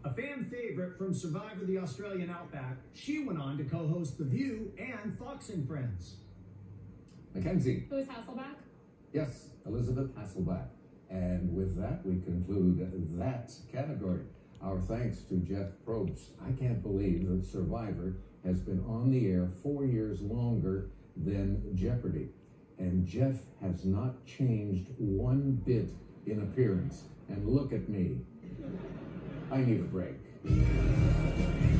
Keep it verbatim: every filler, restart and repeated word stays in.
A fan favorite from Survivor the Australian Outback, she went on to co-host The View and Fox and Friends. Mackenzie. Who is Hasselback? Yes, Elizabeth Hasselback. And with that, we conclude that category. Our thanks to Jeff Probst. I can't believe that Survivor has been on the air four years longer than Jeopardy. And Jeff has not changed one bit in appearance. And look at me. I need a break.